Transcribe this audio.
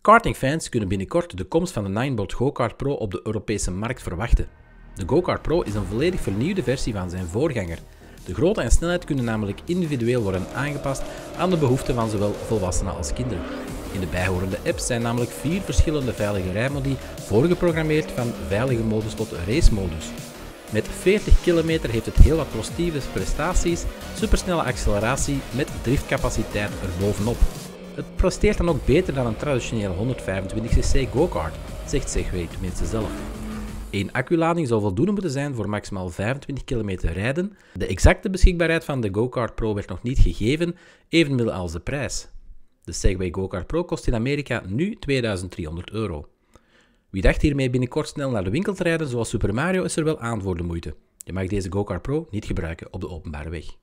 Kartingfans kunnen binnenkort de komst van de Ninebot Go-Kart Pro op de Europese markt verwachten. De Go-Kart Pro is een volledig vernieuwde versie van zijn voorganger. De grootte en snelheid kunnen namelijk individueel worden aangepast aan de behoeften van zowel volwassenen als kinderen. In de bijhorende apps zijn namelijk 4 verschillende veilige rijmodi voorgeprogrammeerd van veilige modus tot racemodus. Met 40 km heeft het heel wat positieve prestaties, supersnelle acceleratie met driftcapaciteit erbovenop. Het presteert dan ook beter dan een traditionele 125cc go-kart, zegt Segway tenminste zelf. Eén acculading zou voldoende moeten zijn voor maximaal 25 km rijden. De exacte beschikbaarheid van de Go-Kart Pro werd nog niet gegeven, evenmin als de prijs. De Segway Go-Kart Pro kost in Amerika nu €2300. Wie dacht hiermee binnenkort snel naar de winkel te rijden zoals Super Mario is er wel aan voor de moeite. Je mag deze Go-Kart Pro niet gebruiken op de openbare weg.